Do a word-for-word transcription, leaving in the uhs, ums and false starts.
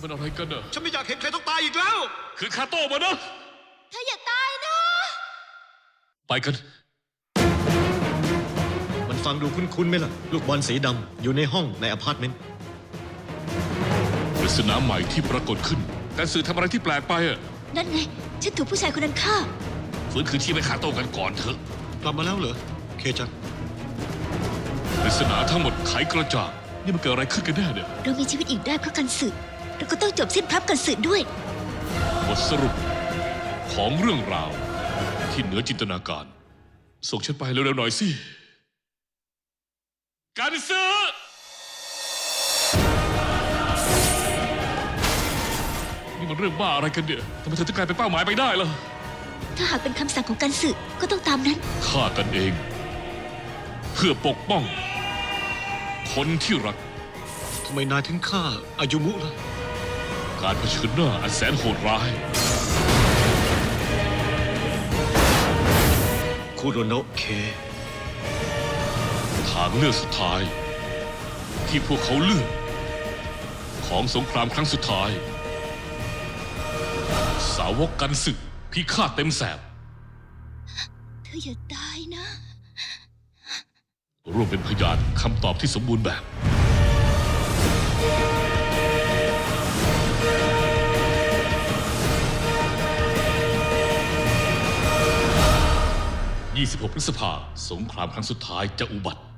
มันอะไรกันเนอะฉันไม่อยากเห็นใครต้องตายอีกแล้วคือคาโต้มานะเธออย่าตายนะไปกันมันฟังดูคุ้นๆไหมล่ะลูกบอลสีดำอยู่ในห้องในอพาร์ตเมนต์ปริศนาใหม่ที่ปรากฏขึ้นแต่สื่อทำอะไรที่แปลกไปอ่ะนั่นไงฉันถูกผู้ชายคนนั้นฆ่าฟื้นคืนที่ไปคาโต้กันก่อนเถอะกลับมาแล้วเหรอเคจังปริศนาทั้งหมดไขกระจ่างนี่มันเกิดอะไรขึ้นกันแน่เนี่ยเรามีชีวิตอีกได้เพราะกันสึเราก็ต้องจบสิ้นพรับกันสึด้วยบทสรุปของเรื่องราวที่เหนือจินตนาการส่งฉันไปเร็วๆหน่อยสิกันสึนี่มันเรื่องบ้าอะไรกันเนี่ยทำไมเธอถึงกลายเป็นเป้าหมายไปได้ล่ะถ้าหากเป็นคำสั่งของกันสึก็ต้องตามนั้นฆ่ากันเองเพื่อปกป้องคนที่รักทำไมนายถึงฆ่าอายุมุล่ะการเผชิญหน้าอันแสนโหดร้ายคุโรโนะเคทางเลือกสุดท้ายที่พวกเขาเลือกของสงครามครั้งสุดท้ายสาวกกันสึกพิฆาตเต็มแสบเธออย่าตายนะร่วมเป็นพยานคำตอบที่สมบูรณ์แบบยี่สิบหกพฤษภาคมสงครามครั้งสุดท้ายจะอุบัติ